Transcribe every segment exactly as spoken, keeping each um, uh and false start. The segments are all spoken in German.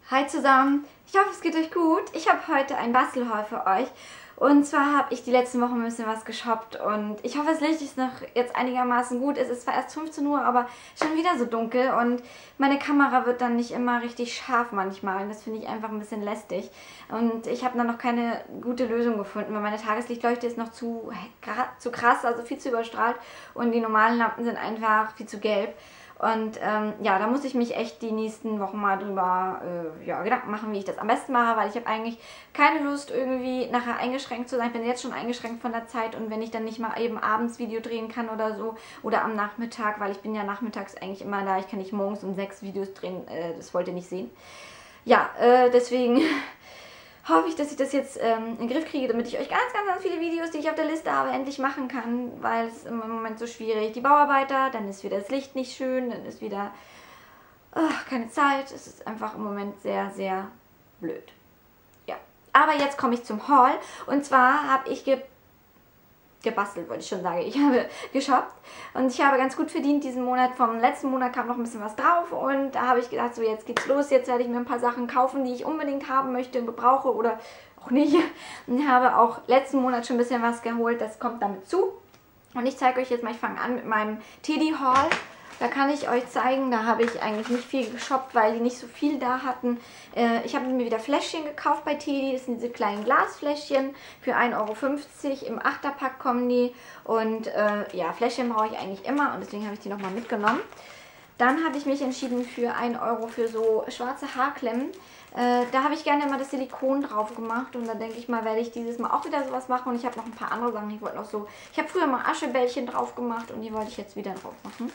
Hi zusammen, ich hoffe es geht euch gut. Ich habe heute ein Bastelhaul für euch und zwar habe ich die letzten Wochen ein bisschen was geshoppt und ich hoffe, das Licht ist noch jetzt einigermaßen gut. Es ist zwar erst fünfzehn Uhr, aber schon wieder so dunkel und meine Kamera wird dann nicht immer richtig scharf manchmal und das finde ich einfach ein bisschen lästig und ich habe dann noch keine gute Lösung gefunden, weil meine Tageslichtleuchte ist noch zu, zu krass, also viel zu überstrahlt und die normalen Lampen sind einfach viel zu gelb. Und ähm, ja, da muss ich mich echt die nächsten Wochen mal drüber äh, ja, Gedanken machen, wie ich das am besten mache, weil ich habe eigentlich keine Lust, irgendwie nachher eingeschränkt zu sein. Ich bin jetzt schon eingeschränkt von der Zeit und wenn ich dann nicht mal eben abends Video drehen kann oder so oder am Nachmittag, weil ich bin ja nachmittags eigentlich immer da, ich kann nicht morgens um sechs Videos drehen, äh, das wollt ihr nicht sehen. Ja, äh, deswegen hoffe ich, dass ich das jetzt ähm, in den Griff kriege, damit ich euch ganz, ganz, ganz viele Videos, die ich auf der Liste habe, endlich machen kann, weil es im Moment so schwierig. Die Bauarbeiter, dann ist wieder das Licht nicht schön, dann ist wieder oh, keine Zeit. Es ist einfach im Moment sehr, sehr blöd. Ja, aber jetzt komme ich zum Haul und zwar habe ich ge gebastelt, wollte ich schon sagen. Ich habe geshoppt und ich habe ganz gut verdient diesen Monat. Vom letzten Monat kam noch ein bisschen was drauf und da habe ich gedacht, so jetzt geht's los, jetzt werde ich mir ein paar Sachen kaufen, die ich unbedingt haben möchte und brauche oder auch nicht. Und ich habe auch letzten Monat schon ein bisschen was geholt, das kommt damit zu. Und ich zeige euch jetzt mal, ich fange an mit meinem Teddy-Haul. Da kann ich euch zeigen, da habe ich eigentlich nicht viel geshoppt, weil die nicht so viel da hatten. Äh, ich habe mir wieder Fläschchen gekauft bei Teddy. Das sind diese kleinen Glasfläschchen für ein Euro fünfzig. Im Achterpack kommen die. Und äh, ja, Fläschchen brauche ich eigentlich immer und deswegen habe ich die nochmal mitgenommen. Dann habe ich mich entschieden für ein Euro für so schwarze Haarklemmen. Äh, da habe ich gerne immer das Silikon drauf gemacht und da denke ich mal, werde ich dieses Mal auch wieder sowas machen. Und ich habe noch ein paar andere Sachen. Ich wollte noch so, ich habe früher mal Aschebällchen drauf gemacht und die wollte ich jetzt wieder drauf machen.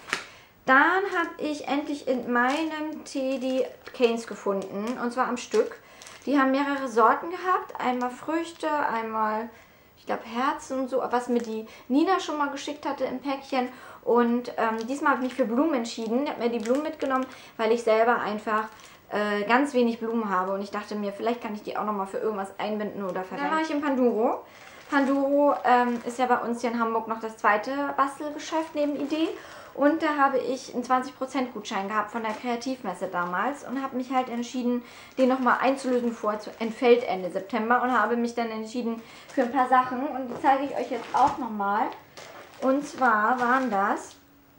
Dann habe ich endlich in meinem Teddy Canes gefunden, und zwar am Stück. Die haben mehrere Sorten gehabt, einmal Früchte, einmal, ich glaube, Herzen und so, was mir die Nina schon mal geschickt hatte im Päckchen. Und ähm, diesmal habe ich mich für Blumen entschieden. Ich habe mir die Blumen mitgenommen, weil ich selber einfach äh, ganz wenig Blumen habe. Und ich dachte mir, vielleicht kann ich die auch nochmal für irgendwas einbinden oder verwenden. Dann war ich im Panduro. Panduro ähm, ist ja bei uns hier in Hamburg noch das zweite Bastelgeschäft neben Idee. Und da habe ich einen zwanzig Prozent Gutschein gehabt von der Kreativmesse damals und habe mich halt entschieden, den nochmal einzulösen vor entfällt Ende September und habe mich dann entschieden für ein paar Sachen und die zeige ich euch jetzt auch nochmal. Und zwar waren das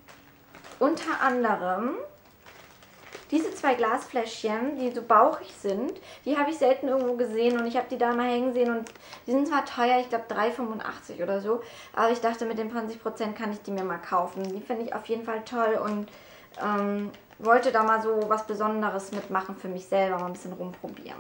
unter anderem diese zwei Glasfläschchen, die so bauchig sind, die habe ich selten irgendwo gesehen und ich habe die da mal hängen sehen und die sind zwar teuer, ich glaube drei fünfundachtzig oder so, aber ich dachte, mit den zwanzig Prozent kann ich die mir mal kaufen. Die finde ich auf jeden Fall toll und ähm, wollte da mal so was Besonderes mitmachen für mich selber, mal ein bisschen rumprobieren.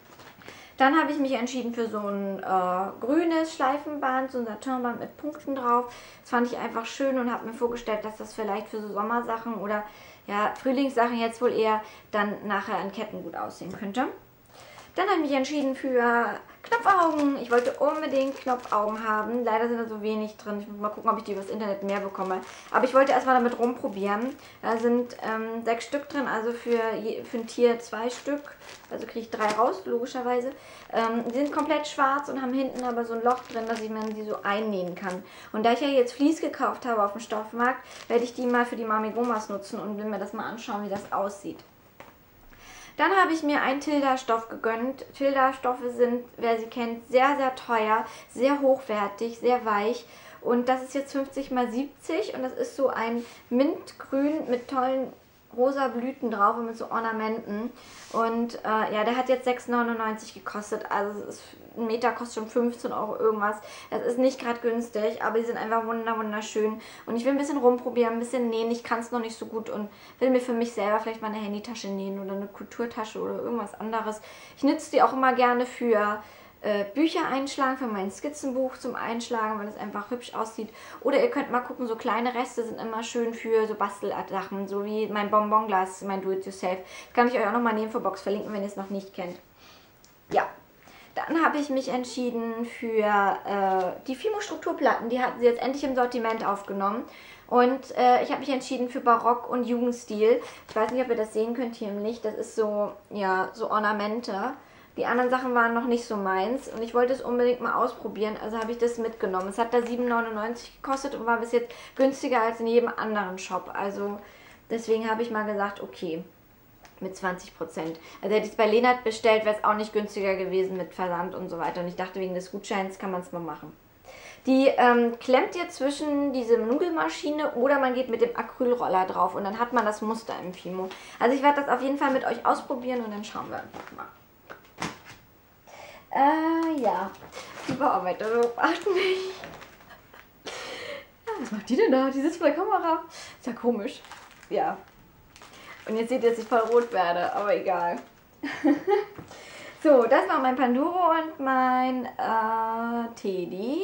Dann habe ich mich entschieden für so ein äh, grünes Schleifenband, so ein Satinband mit Punkten drauf. Das fand ich einfach schön und habe mir vorgestellt, dass das vielleicht für so Sommersachen oder ja, Frühlingssachen jetzt wohl eher dann nachher an Ketten gut aussehen könnte. Dann habe ich mich entschieden für Knopfaugen. Ich wollte unbedingt Knopfaugen haben. Leider sind da so wenig drin. Ich muss mal gucken, ob ich die übers Internet mehr bekomme. Aber ich wollte erstmal damit rumprobieren. Da sind ähm, sechs Stück drin, also für, je, für ein Tier zwei Stück. Also kriege ich drei raus, logischerweise. Ähm, die sind komplett schwarz und haben hinten aber so ein Loch drin, dass ich mir die so einnähen kann. Und da ich ja jetzt Vlies gekauft habe auf dem Stoffmarkt, werde ich die mal für die Mamigomas nutzen und will mir das mal anschauen, wie das aussieht. Dann habe ich mir einen Tilda-Stoff gegönnt. Tilda-Stoffe sind, wer sie kennt, sehr, sehr teuer, sehr hochwertig, sehr weich. Und das ist jetzt fünfzig mal siebzig und das ist so ein Mintgrün mit tollen rosa Blüten drauf und mit so Ornamenten. Und äh, ja, der hat jetzt sechs neunundneunzig gekostet. Also es ist, ein Meter kostet schon fünfzehn Euro irgendwas. Das ist nicht gerade günstig, aber die sind einfach wunder wunderschön. Und ich will ein bisschen rumprobieren, ein bisschen nähen. Ich kann es noch nicht so gut und will mir für mich selber vielleicht mal eine Handytasche nähen oder eine Kulturtasche oder irgendwas anderes. Ich nütze die auch immer gerne für Äh, Bücher einschlagen, für mein Skizzenbuch zum Einschlagen, weil es einfach hübsch aussieht. Oder ihr könnt mal gucken, so kleine Reste sind immer schön für so Bastelsachen, so wie mein Bonbonglas, mein Do-It-Yourself. Das kann ich euch auch nochmal in der Infobox verlinken, wenn ihr es noch nicht kennt. Ja, dann habe ich mich entschieden für äh, die Fimo-Strukturplatten. Die hatten sie jetzt endlich im Sortiment aufgenommen. Und äh, ich habe mich entschieden für Barock und Jugendstil. Ich weiß nicht, ob ihr das sehen könnt hier im Licht. Das ist so, ja, so Ornamente. Die anderen Sachen waren noch nicht so meins und ich wollte es unbedingt mal ausprobieren, also habe ich das mitgenommen. Es hat da sieben neunundneunzig gekostet und war bis jetzt günstiger als in jedem anderen Shop. Also deswegen habe ich mal gesagt, okay, mit zwanzig Prozent. Also hätte ich es bei Lenart bestellt, wäre es auch nicht günstiger gewesen mit Versand und so weiter. Und ich dachte, wegen des Gutscheins kann man es mal machen. Die ähm, klemmt ihr zwischen diese Nudelmaschine oder man geht mit dem Acrylroller drauf und dann hat man das Muster im Fimo. Also ich werde das auf jeden Fall mit euch ausprobieren und dann schauen wir einfach mal. Äh, ja. Die Bearbeiterin beachten mich. Was macht die denn da? Die sitzt vor der Kamera. Ist ja komisch. Ja. Und jetzt seht ihr, dass ich voll rot werde, aber egal. So, das war mein Panduro und mein äh, Teddy.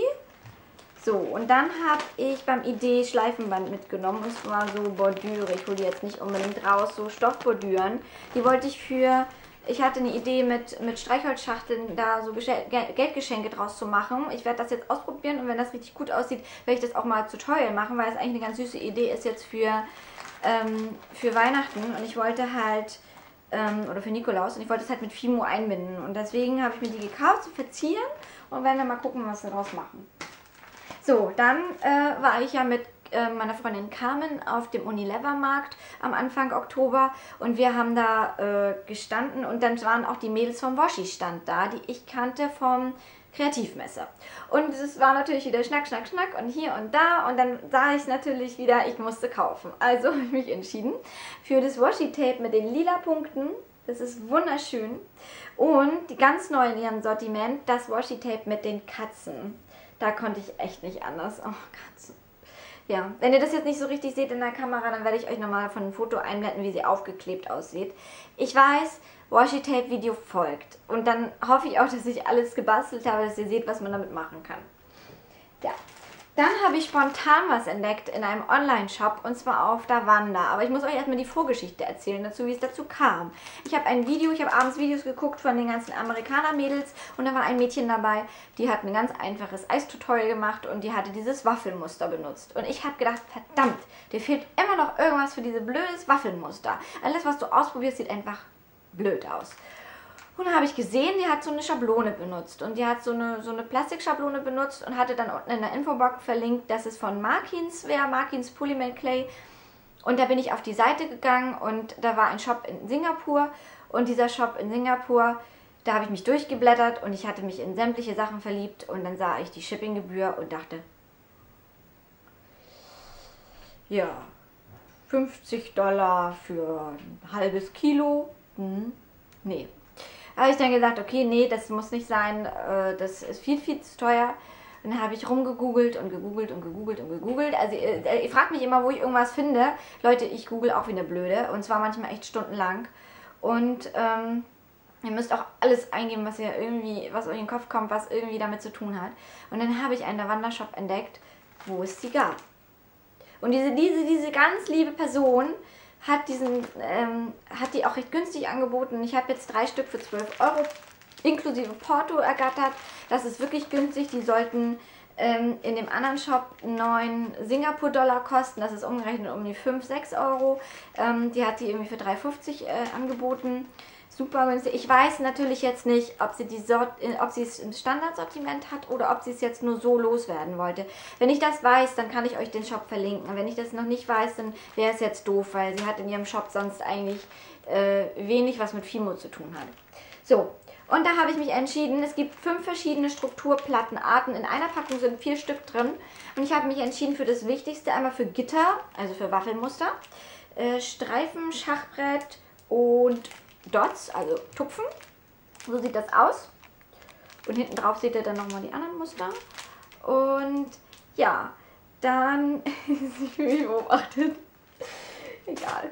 So, und dann habe ich beim Idee Schleifenband mitgenommen. Und zwar so Bordüre. Ich hole die jetzt nicht unbedingt raus. So Stoffbordüren. Die wollte ich für... Ich hatte eine Idee mit, mit Streichholzschachteln, da so Geldgeschenke draus zu machen. Ich werde das jetzt ausprobieren und wenn das richtig gut aussieht, werde ich das auch mal Tutorial machen, weil es eigentlich eine ganz süße Idee ist jetzt für, ähm, für Weihnachten. Und ich wollte halt, ähm, oder für Nikolaus, und ich wollte es halt mit Fimo einbinden. Und deswegen habe ich mir die gekauft zu verzieren und werden dann mal gucken, was wir daraus machen. So, dann äh, war ich ja mit meiner Freundin Carmen auf dem Unilever-Markt am Anfang Oktober und wir haben da äh, gestanden und dann waren auch die Mädels vom Washi-Stand da, die ich kannte vom Kreativmesse. Und es war natürlich wieder Schnack, Schnack, Schnack und hier und da und dann sah ich natürlich wieder, ich musste kaufen. Also habe ich mich entschieden für das Washi-Tape mit den lila Punkten. Das ist wunderschön. Und die ganz neu in ihrem Sortiment, das Washi-Tape mit den Katzen. Da konnte ich echt nicht anders. Oh, Katzen. Ja, wenn ihr das jetzt nicht so richtig seht in der Kamera, dann werde ich euch nochmal von einem Foto einblenden, wie sie aufgeklebt aussieht. Ich weiß, Washi-Tape-Video folgt. Und dann hoffe ich auch, dass ich alles gebastelt habe, dass ihr seht, was man damit machen kann. Ja. Dann habe ich spontan was entdeckt in einem Online-Shop und zwar auf Davanda. Aber ich muss euch erstmal die Vorgeschichte erzählen dazu, wie es dazu kam. Ich habe ein Video, ich habe abends Videos geguckt von den ganzen Amerikaner-Mädels und da war ein Mädchen dabei, die hat ein ganz einfaches Eistutorial gemacht und die hatte dieses Waffelmuster benutzt. Und ich habe gedacht, verdammt, dir fehlt immer noch irgendwas für dieses blödes Waffelmuster. Alles, was du ausprobierst, sieht einfach blöd aus. Und dann habe ich gesehen, die hat so eine Schablone benutzt. Und die hat so eine, so eine Plastikschablone benutzt und hatte dann unten in der Infobox verlinkt, dass es von Markins wäre, Markins Polymel Clay. Und da bin ich auf die Seite gegangen und da war ein Shop in Singapur. Und dieser Shop in Singapur, da habe ich mich durchgeblättert und ich hatte mich in sämtliche Sachen verliebt. Und dann sah ich die Shippinggebühr und dachte, ja, fünfzig Dollar für ein halbes Kilo. Hm, nee. Habe ich dann gesagt, okay, nee, das muss nicht sein, das ist viel, viel zu teuer. Und dann habe ich rumgegoogelt und gegoogelt und gegoogelt und gegoogelt. Also ihr, ihr fragt mich immer, wo ich irgendwas finde. Leute, ich google auch wie eine Blöde und zwar manchmal echt stundenlang. Und ähm, ihr müsst auch alles eingeben, was ihr irgendwie, was euch in den Kopf kommt, was irgendwie damit zu tun hat. Und dann habe ich einen Lavanda-Shop entdeckt, wo es die gab. Und diese, diese, diese ganz liebe Person hat diesen, ähm, hat die auch recht günstig angeboten. Ich habe jetzt drei Stück für zwölf Euro inklusive Porto ergattert. Das ist wirklich günstig. Die sollten ähm, in dem anderen Shop neun Singapur-Dollar kosten. Das ist umgerechnet um die fünf, sechs Euro. Ähm, die hat die irgendwie für drei fünfzig äh, angeboten. Super günstig. Ich weiß natürlich jetzt nicht, ob sie, die Sort, ob sie es im Standardsortiment hat oder ob sie es jetzt nur so loswerden wollte. Wenn ich das weiß, dann kann ich euch den Shop verlinken. Wenn ich das noch nicht weiß, dann wäre es jetzt doof, weil sie hat in ihrem Shop sonst eigentlich äh, wenig, was mit Fimo zu tun hat. So, und da habe ich mich entschieden, es gibt fünf verschiedene Strukturplattenarten. In einer Packung sind vier Stück drin. Und ich habe mich entschieden für das Wichtigste, einmal für Gitter, also für Waffelmuster, äh, Streifen, Schachbrett und Dots, also Tupfen. So sieht das aus. Und hinten drauf seht ihr dann nochmal die anderen Muster. Und ja, dann ich fühle mich beobachtet. Egal.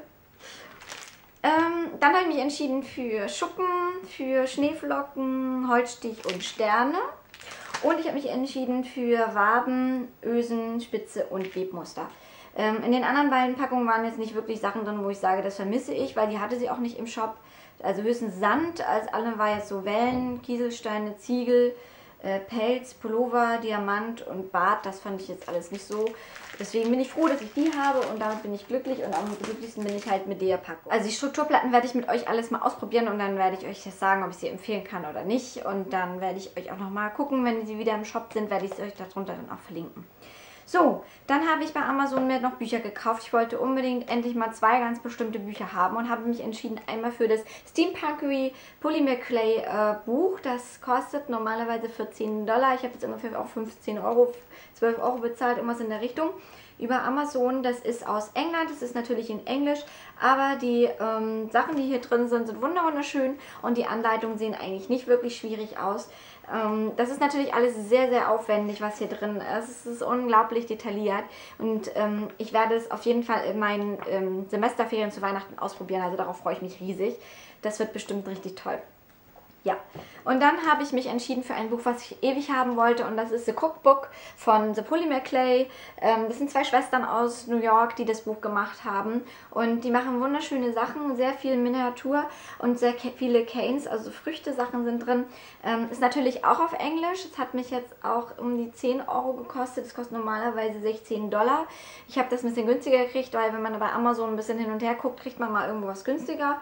Ähm, dann habe ich mich entschieden für Schuppen, für Schneeflocken, Holzstich und Sterne. Und ich habe mich entschieden für Waben, Ösen, Spitze und Webmuster. Ähm, in den anderen beiden Packungen waren jetzt nicht wirklich Sachen drin, wo ich sage, das vermisse ich, weil die hatte sie auch nicht im Shop. Also höchstens Sand, als allem war jetzt so Wellen, Kieselsteine, Ziegel, äh, Pelz, Pullover, Diamant und Bart. Das fand ich jetzt alles nicht so. Deswegen bin ich froh, dass ich die habe und damit bin ich glücklich und am glücklichsten bin ich halt mit der Packung. Also die Strukturplatten werde ich mit euch alles mal ausprobieren und dann werde ich euch das sagen, ob ich sie empfehlen kann oder nicht. Und dann werde ich euch auch nochmal gucken, wenn sie wieder im Shop sind, werde ich sie euch darunter dann auch verlinken. So, dann habe ich bei Amazon mir noch Bücher gekauft. Ich wollte unbedingt endlich mal zwei ganz bestimmte Bücher haben und habe mich entschieden, einmal für das Steampunkery Polymer Clay äh, Buch. Das kostet normalerweise vierzehn Dollar. Ich habe jetzt ungefähr auch fünfzehn Euro, zwölf Euro bezahlt, irgendwas in der Richtung. Über Amazon, das ist aus England, das ist natürlich in Englisch, aber die ähm, Sachen, die hier drin sind, sind wunderschön und die Anleitungen sehen eigentlich nicht wirklich schwierig aus. Ähm, das ist natürlich alles sehr, sehr aufwendig, was hier drin ist. Es ist unglaublich detailliert und ähm, ich werde es auf jeden Fall in meinen ähm, Semesterferien zu Weihnachten ausprobieren, also darauf freue ich mich riesig. Das wird bestimmt richtig toll. Ja, und dann habe ich mich entschieden für ein Buch, was ich ewig haben wollte, und das ist The Cookbook von The Polymer Clay. Ähm, das sind zwei Schwestern aus New York, die das Buch gemacht haben, und die machen wunderschöne Sachen, sehr viel Miniatur und sehr viele Canes, also Früchte-Sachen sind drin. Ähm, ist natürlich auch auf Englisch, es hat mich jetzt auch um die zehn Euro gekostet, es kostet normalerweise sechzehn Dollar. Ich habe das ein bisschen günstiger gekriegt, weil wenn man bei Amazon ein bisschen hin und her guckt, kriegt man mal irgendwo was günstiger.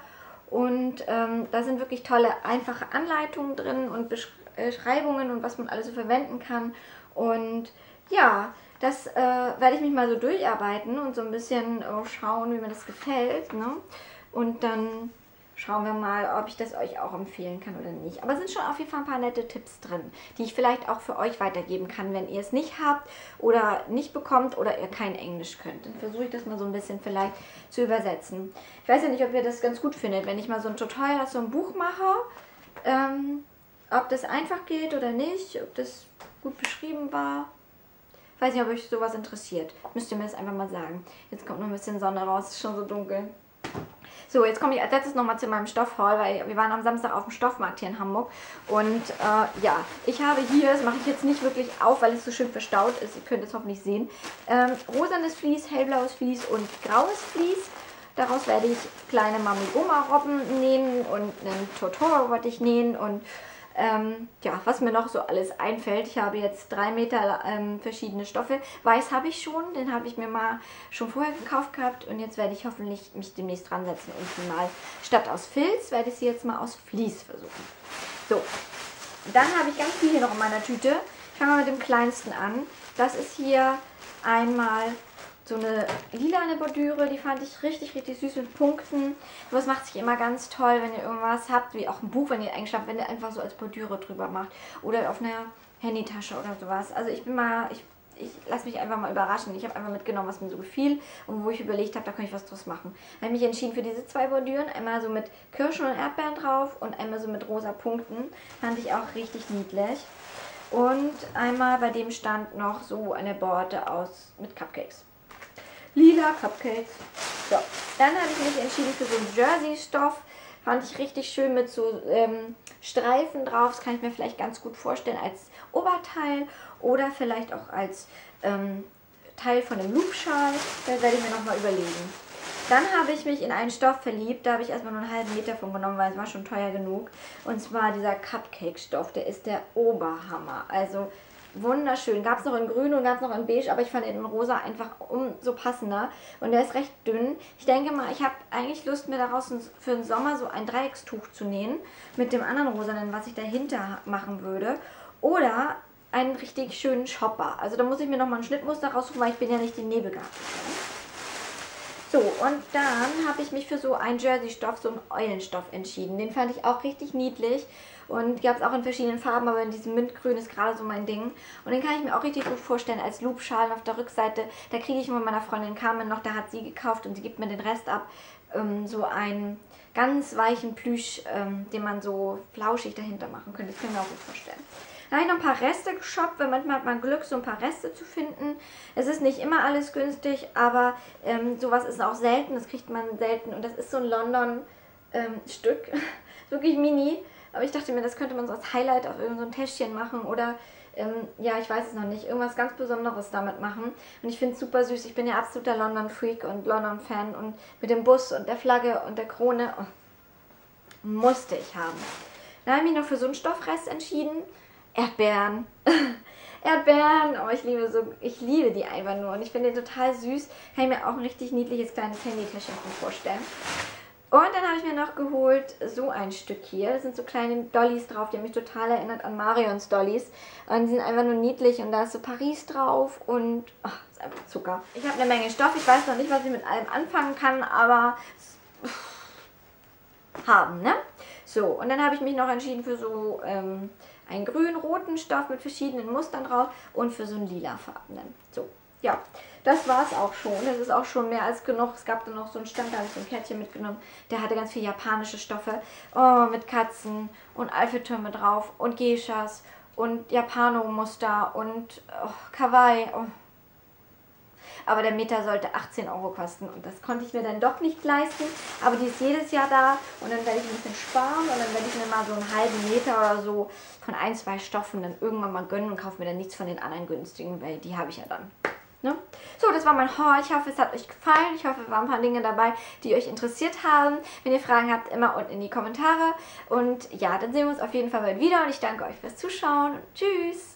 Und ähm, da sind wirklich tolle, einfache Anleitungen drin und Beschreibungen und was man alles so verwenden kann. Und ja, das äh, werde ich mich mal so durcharbeiten und so ein bisschen äh, schauen, wie mir das gefällt. Ne? Und dann schauen wir mal, ob ich das euch auch empfehlen kann oder nicht. Aber es sind schon auf jeden Fall ein paar nette Tipps drin, die ich vielleicht auch für euch weitergeben kann, wenn ihr es nicht habt oder nicht bekommt oder ihr kein Englisch könnt. Dann versuche ich das mal so ein bisschen vielleicht zu übersetzen. Ich weiß ja nicht, ob ihr das ganz gut findet, wenn ich mal so ein Tutorial aus so einem Buch mache. Ähm, ob das einfach geht oder nicht, ob das gut beschrieben war. Ich weiß nicht, ob euch sowas interessiert. Müsst ihr mir das einfach mal sagen. Jetzt kommt noch ein bisschen Sonne raus, es ist schon so dunkel. So, jetzt komme ich als letztes nochmal zu meinem Stoffhaul, weil wir waren am Samstag auf dem Stoffmarkt hier in Hamburg. Und äh, ja, ich habe hier, das mache ich jetzt nicht wirklich auf, weil es so schön verstaut ist, ihr könnt es hoffentlich sehen, ähm, rosanes Vlies, hellblaues Vlies und graues Vlies. Daraus werde ich kleine Mami-Oma-Robben nähen und einen Totoro wollte ich nähen und Ähm, ja, was mir noch so alles einfällt. Ich habe jetzt drei Meter ähm, verschiedene Stoffe. Weiß habe ich schon, den habe ich mir mal schon vorher gekauft gehabt und jetzt werde ich hoffentlich mich demnächst dran setzen und mal statt aus Filz werde ich sie jetzt mal aus Vlies versuchen. So, dann habe ich ganz viel hier noch in meiner Tüte. Ich fange mal mit dem kleinsten an. Das ist hier einmal so eine lilane Bordüre, die fand ich richtig, richtig süß mit Punkten. Das macht sich immer ganz toll, wenn ihr irgendwas habt, wie auch ein Buch, wenn ihr eingeschlafen, wenn ihr einfach so als Bordüre drüber macht. Oder auf einer Handytasche oder sowas. Also ich bin mal, ich, ich lasse mich einfach mal überraschen. Ich habe einfach mitgenommen, was mir so gefiel und wo ich überlegt habe, da kann ich was draus machen. Ich habe mich entschieden für diese zwei Bordüren. Einmal so mit Kirschen und Erdbeeren drauf und einmal so mit rosa Punkten. Fand ich auch richtig niedlich. Und einmal bei dem stand noch so eine Borte aus mit Cupcakes. Lila Cupcakes. So, dann habe ich mich entschieden für so einen Jersey-Stoff. Fand ich richtig schön mit so ähm, Streifen drauf. Das kann ich mir vielleicht ganz gut vorstellen als Oberteil oder vielleicht auch als ähm, Teil von einem Loopschal. Da werde ich mir nochmal überlegen. Dann habe ich mich in einen Stoff verliebt. Da habe ich erstmal nur einen halben Meter von genommen, weil es war schon teuer genug. Und zwar dieser Cupcake-Stoff. Der ist der Oberhammer. Also wunderschön. Gab es noch in grün und gab es noch in beige, aber ich fand ihn in rosa einfach umso passender. Und der ist recht dünn. Ich denke mal, ich habe eigentlich Lust, mir daraus für den Sommer so ein Dreieckstuch zu nähen. Mit dem anderen rosanen, was ich dahinter machen würde. Oder einen richtig schönen Shopper. Also da muss ich mir nochmal ein Schnittmuster raussuchen, weil ich bin ja nicht die Nähbegabte. So, und dann habe ich mich für so einen Jersey-Stoff, so einen Eulenstoff entschieden. Den fand ich auch richtig niedlich. Und gab es auch in verschiedenen Farben, aber in diesem Mintgrün ist gerade so mein Ding. Und den kann ich mir auch richtig gut vorstellen als Loopschal auf der Rückseite. Da kriege ich von meiner Freundin Carmen noch, da hat sie gekauft und sie gibt mir den Rest ab. Ähm, so einen ganz weichen Plüsch, ähm, den man so flauschig dahinter machen könnte. Das kann ich mir auch gut vorstellen. Da habe ich noch ein paar Reste geshoppt, weil manchmal hat man Glück, so ein paar Reste zu finden. Es ist nicht immer alles günstig, aber ähm, sowas ist auch selten. Das kriegt man selten. Und das ist so ein London-Stück. Ähm, wirklich mini. Aber ich dachte mir, das könnte man so als Highlight auf irgendein so Täschchen machen oder, ähm, ja, ich weiß es noch nicht, irgendwas ganz Besonderes damit machen. Und ich finde es super süß. Ich bin ja absoluter London-Freak und London-Fan und mit dem Bus und der Flagge und der Krone oh, musste ich haben. Dann habe ich mich noch für so einen Stoffrest entschieden. Erdbeeren. Erdbeeren, oh, ich liebe so, ich liebe die einfach nur und ich finde den total süß. Kann ich mir auch ein richtig niedliches kleines Handytäschchen vorstellen. Und dann habe ich mir noch geholt so ein Stück hier. Das sind so kleine Dollys drauf, die mich total erinnert an Marions Dollys. Und die sind einfach nur niedlich und da ist so Paris drauf und ach, ist einfach Zucker. Ich habe eine Menge Stoff. Ich weiß noch nicht, was ich mit allem anfangen kann, aber haben, ne? So, und dann habe ich mich noch entschieden für so ähm, einen grün-roten Stoff mit verschiedenen Mustern drauf und für so einen lilafarbenen. So, ja, das war es auch schon. Das ist auch schon mehr als genug. Es gab dann noch so einen Stand, da habe ich so ein Kärtchen mitgenommen. Der hatte ganz viele japanische Stoffe. Oh, mit Katzen und Eiffeltürme drauf und Geishas und Japano-Muster und oh, Kawaii. Oh. Aber der Meter sollte achtzehn Euro kosten und das konnte ich mir dann doch nicht leisten. Aber die ist jedes Jahr da und dann werde ich ein bisschen sparen und dann werde ich mir mal so einen halben Meter oder so von ein, zwei Stoffen dann irgendwann mal gönnen und kaufe mir dann nichts von den anderen günstigen, weil die habe ich ja dann. Ne? So, das war mein Haul. Ich hoffe, es hat euch gefallen. Ich hoffe, es waren ein paar Dinge dabei, die euch interessiert haben. Wenn ihr Fragen habt, immer unten in die Kommentare. Und ja, dann sehen wir uns auf jeden Fall bald wieder und ich danke euch fürs Zuschauen und tschüss!